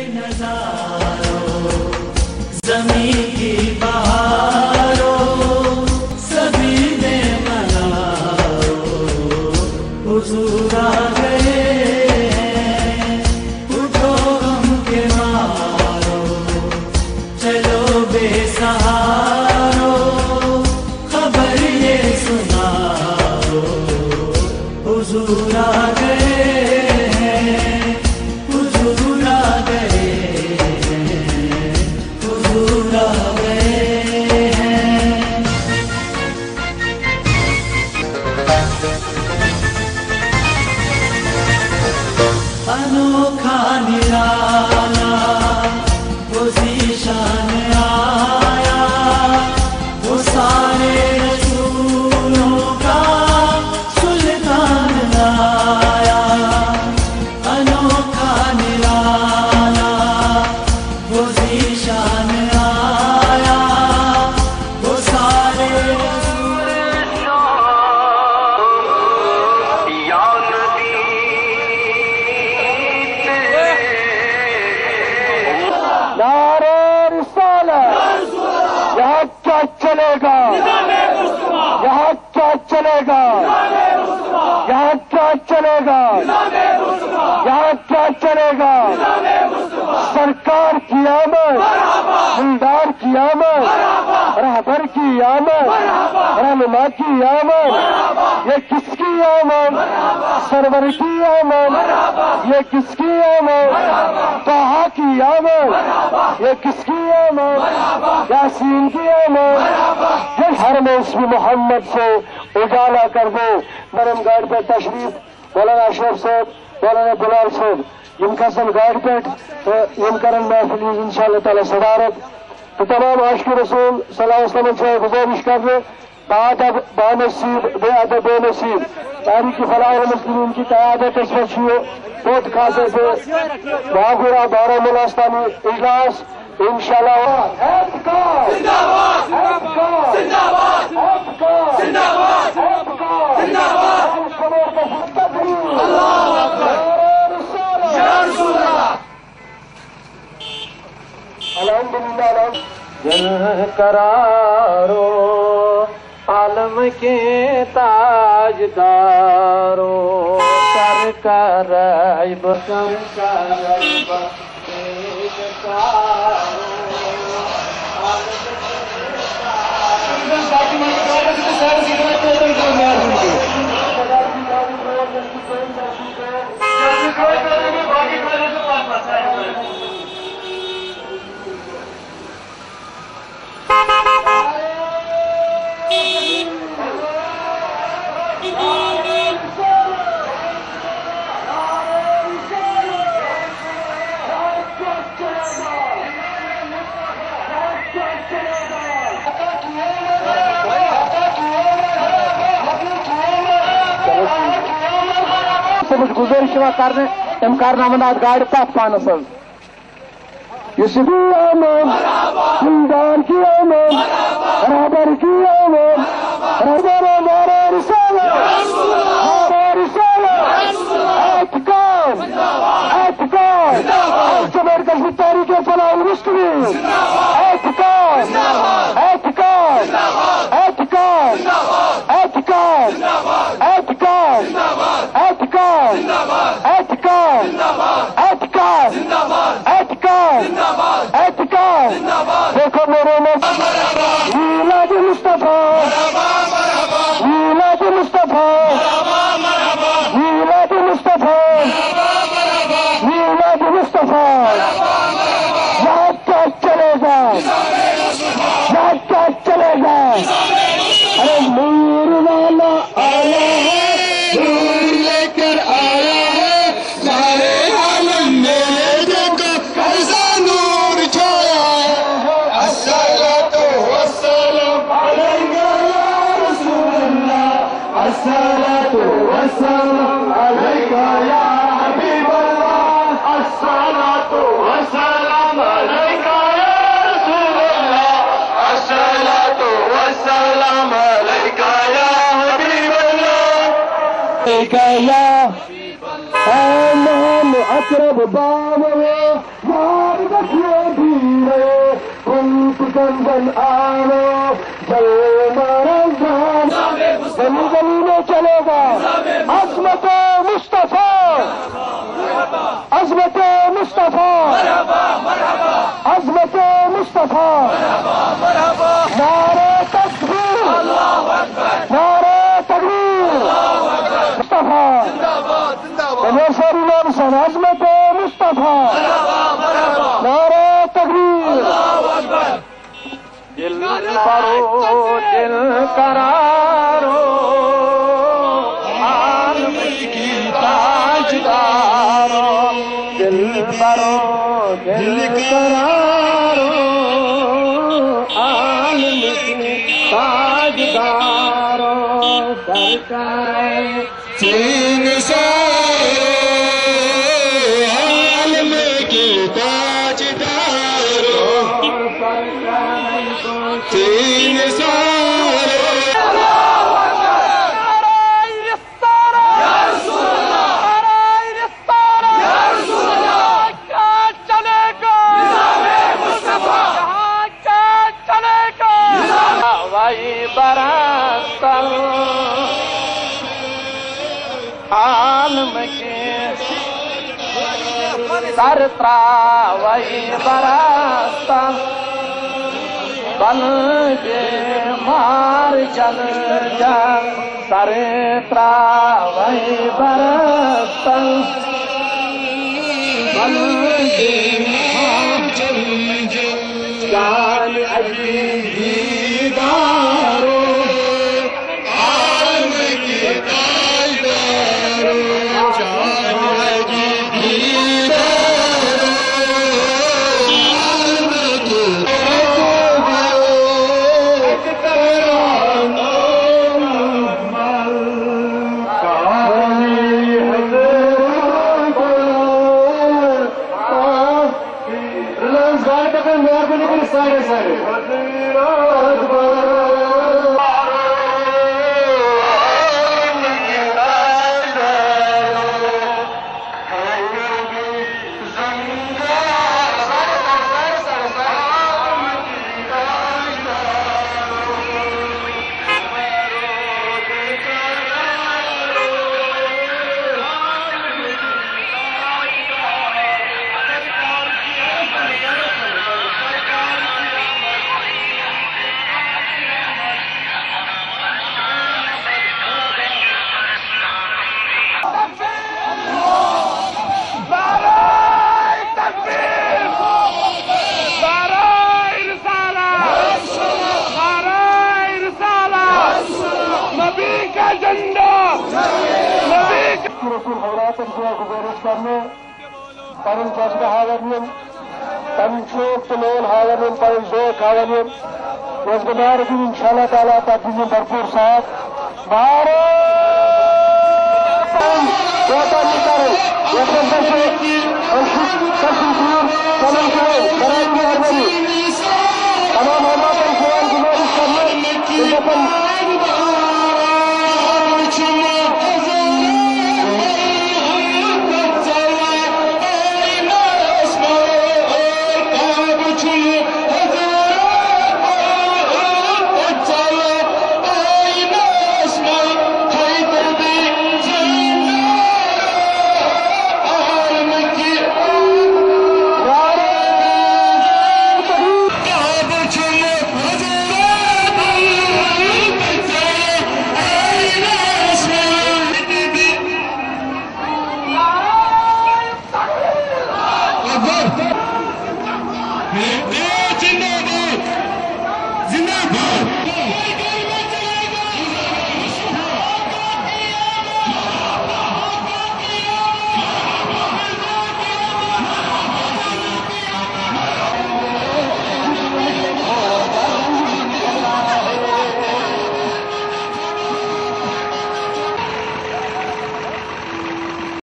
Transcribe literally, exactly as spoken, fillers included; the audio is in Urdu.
سرکار کی آمد، دلدار کی آمد، رہبر کی آمد، رہنما کی آمد، یہ کس کی آمد؟ سرور کی آمد، یہ کس کی آمد؟ طٰہٰ کی آمد، یہ کس کی آمد؟ یاسین کی آمد، جس ہر میں اسم محمد سے اجالا کر دو. نرم گاڑی پہ تشریف مولانا اشرف صاحب، مولانا بلال صاحب یم کھسن گاڑی پہ یم کرن محفل ان شاء اللہ تعالی صدارت. تو تمام عاشق رسول صلی اللہ علیہ وسلم سے گزارش کر رہے بادب بانصیب بے ادب بے نصیب تاریخی فلاح المسلمین کی قیادت اس وشیو بہت خاصے سے باغورا بارامولہ اسلامی اجلاس انشاءاللہ. جن قرارو عالم کے تاجدارو سرکار عیب سرکار عیب گزارش کرنے تم کرنا گاڑی پتھ پانس اس کی آمد زندان کی آمد رہبر کی آمد رہبر ہمارا رسالہ ہمارا رسالہ اعتقاد اعتقاد جمہور کشمیر تاریخ فلاح المسلمین اعتقاد اعتقاد اعتقاد اعتقاد اعتقاد اعتقاد اعتقاد اعتقاد اعتقاد اعتقاد. دیکھو میرے میلاد مصطفیٰ میلاد مصطفیٰ میلاد مصطفیٰ میلاد مصطفیٰ. یاد کیا چلے گا یاد کیا چلے گا. ارے نور والا آیا ہے نور لے کر آیا ہے سارے عالم میں دیکھو کیسا نور چھایا ہے. الصلاۃ والسلام علیکہ یا رسول اللہ الصلاۃ والسلام علیکہ یا حبیب اللہ الصلاۃ والسلام علیکہ یا رسول اللہ الصلاۃ والسلام علیکہ یا حبیب اللہ علیکہ یا امام اقرب باب مصطفى عظمت مصطفى عظمت مصطفى نعرہ تکبیر نعرہ تکبیر مصطفى عظمت مصطفى نعرہ تکبیر دل برو دل قرارو عالم کی تاجدارو دل برو دل قرارو عالم کی تاجدارو سرکار تین سو عالم کی تاجدارو تین سارے برستل عالم کے سر تراوی برستل بن کے مار چل جان سر تراوی برستل بن کے مار چل جان دیدارو عالم کی تاجدارو جان دیدارو عالم کی سارے سارے رسول حضرات گزارش کرنے پن جذبہ ہاونیم پن شوق تلول ہاونیم پن ذوق ہاونیم جذبہ دار بھی ان شاء اللہ تعالیٰ تک دیں بھرپور ساتھ بھارت